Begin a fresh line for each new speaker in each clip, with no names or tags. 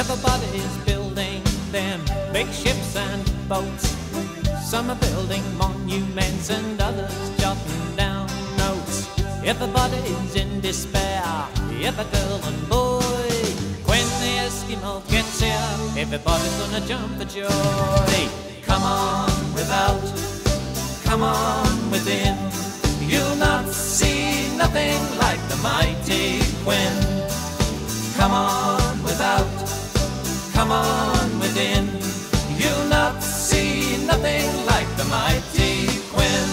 Everybody's building them big ships and boats. Some are building monuments and others jotting down notes. Everybody's in despair, every girl and boy. When the Eskimo gets here, everybody's gonna jump for joy. Come on without, come on within. You'll not see nothing like the mighty Quinn. Come on without, come on within. You'll not see nothing like the mighty Quinn.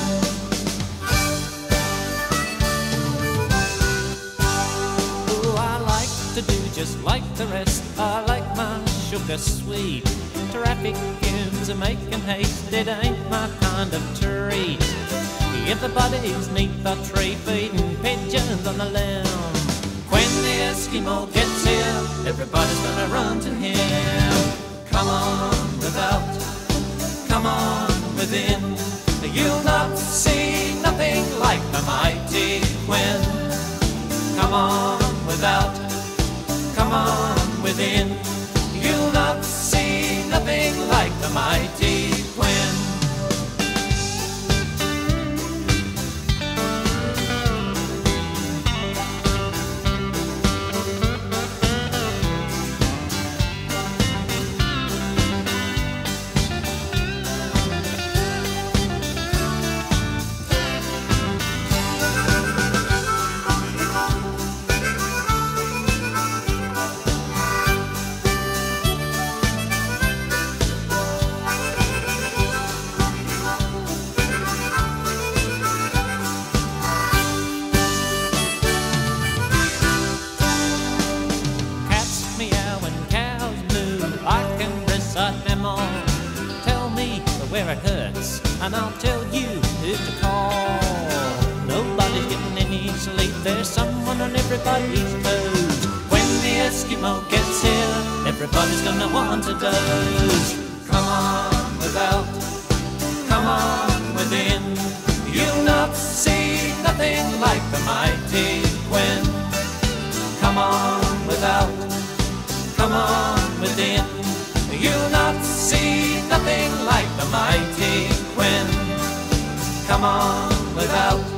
Oh, I like to do just like the rest. I like my sugar sweet. Traffic fumes are making haste. It ain't my kind of treat. Everybody's neath the tree feeding pigeons on the limb. When the Eskimo gets here, everybody's gonna run to him. Come on without, come on within. You'll not see nothing like the mighty Quinn. Come on without, come on within. You'll not see nothing like the mighty Quinn. Tell me where it hurts, and I'll tell you who to call. Nobody's getting any sleep, there's someone on everybody's toes. When the Eskimo gets here, everybody's gonna want to doze. Come on without, come on within. You'll not see nothing like the mighty Quinn. Come on without, come on within. You'll not see nothing like the mighty Quinn. Come on without,